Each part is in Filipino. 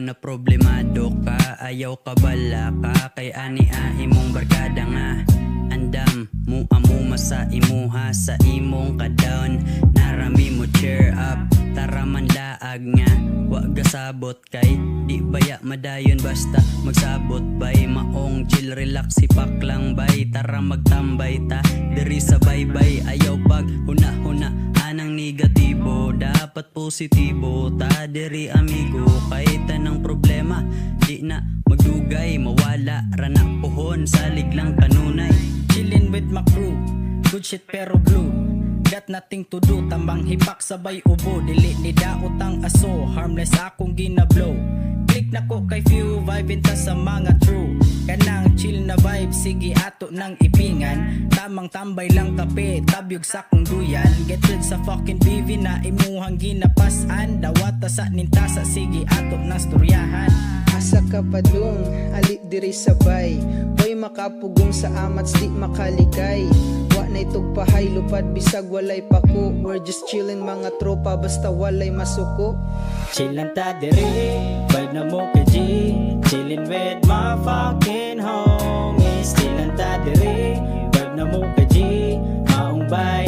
na problemado ka, ayaw ka bala ka, kay ani imong barkada nga andam mo amo sa imuha sa imong ka-down. Narami mo cheer up, tara man laag nga wag gasabot kay di baya madayon basta magsabot bay. Maong chill relax sipak lang bay, tara magtambay ta diri sa baybay. Ayaw pag huna-huna anang negatibo, dapat positibo ta diri amigo. Kay tanang problema di na magdugay, mawala rana pohon salig lang kanunay. Chillin' with my crew, good shit pero blue. Got nothing to do, tambang hipak sabay ubo. Dili ni daot ang aso, harmless akong ginablow. Click na ko kay few, vibe ta sa mga true. Kanang chill na vibe, sige ato nang ipingan. Tamang tambay lang kape, tabyog sa kong duyan. Get rid sa fucking BV na imuhang ginapasan. Dawata sa nintasa, sige ato nang storyahan. Asa ka padung, ali diri sabay. Hoy makapugong sa amats di makaligay. Wa na itog pahay lupad bisag walay pako. We're just chillin' mga tropa basta walay masuko. Chillin' ta diri, vibe na mo ka G. Chillin' with my fucking homies. Chillin' ta diri, vibe na mo ka G. Maong bay,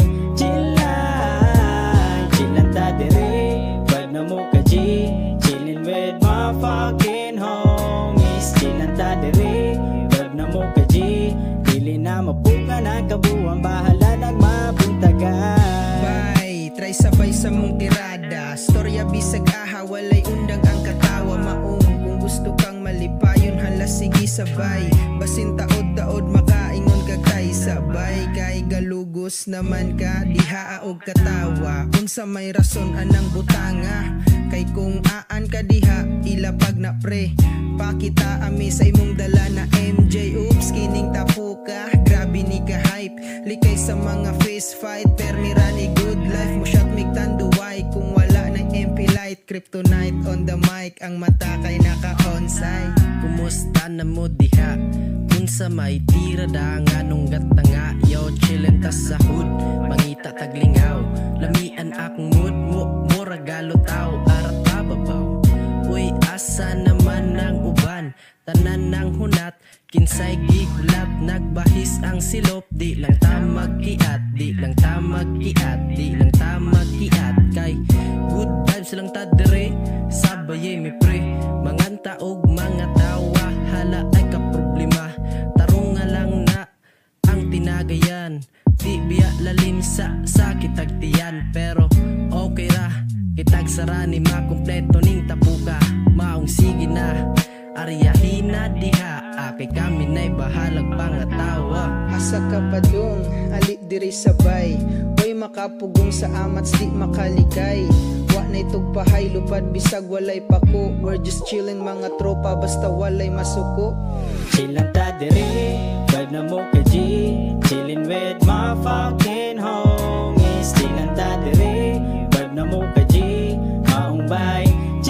chillin'. Chillin' ta diri, vibe na mo ka G. Chillin' with my fucking homies. Chillin' ta diri, vibe na mo ka G. Dili na mapuka na kabuang, bahala nagmabuntagan. Bye, try sabay sa mong tirada. Storya bisag aha, walay undang ang katawa. Maong kung gusto kang malipayon, hala sige sabay. Basin taod-taod makaingon ka kay sabay. Kay galugos naman ka, diha og katawa. Unsa may rason anang butanga, kay kung aan ka diha ilapag na pre. Pakita ami sa imong dala na MJ. Oops, kining tapo ka, grabe ni ka hype. Likay sa mga face fight, permira ni good life. Mo shot mig tanduway kung wala ng MP light. Kryptonite on the mic, ang mata kay naka-onside. Kumusta na mo diha? Unsa may tira da nga nung gata nga. Yo, chillin' ta sa hood, mangita taglingaw. Lamian akong mood mo, regalo tao, arat babaw. Uy, asa naman ang uban, tanan ng hunat, kinsay gigulat, nagbahis ang silop. Di lang ta magkiat, di lang ta magkiat, di lang ta magkiat. Kay good vibes lang ta dire, sabaye mi pre. Manganta og mga tawa, hala ay ka problema. Tarunga lang na ang tinagayan, di biya lalim sa sakit agtiyan. Pero okay ra, kitag sarani makumpleto ning tapuka. Maong sige na, aryahin na diha, akay kami na'y bahalag pangatawa. Asa ka padung, ali diri sabay. Hoy makapugong sa amats di makaligay. Wa na itog pahay lupad bisag walay pako. We're just chillin' mga tropa basta walay masuko. Chillin' ta diri, vibe na mo ka G. Chillin' with my fucking homies. Chillin' ta diri, vibe na mo ka G. Maong bay,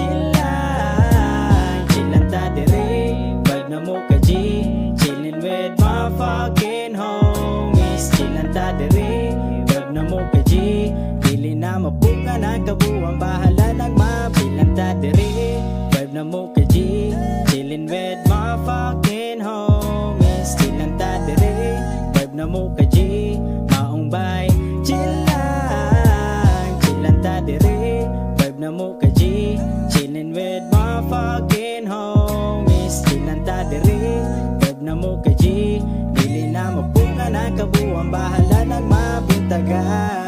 chillin'. Chillin' ta diri, vibe na mo ka G. Chillin' with my fucking homies. Chillin' ta diri, vibe na mo ka G. Dili na mapuka na kabuang, bahala nagmab. Chillin' ta diri, vibe na mo ka G. Chillin' with my fucking homies. Chillin' ta diri, vibe na mo ka G. Maong bay, chillin'. Chillin' ta diri, vibe na mo ka G. Chillin' with my fucking homies. Chillin' ta diri, vibe na mo ka G. Dili na mapuka na kabuang, bahala nagmabuntagan.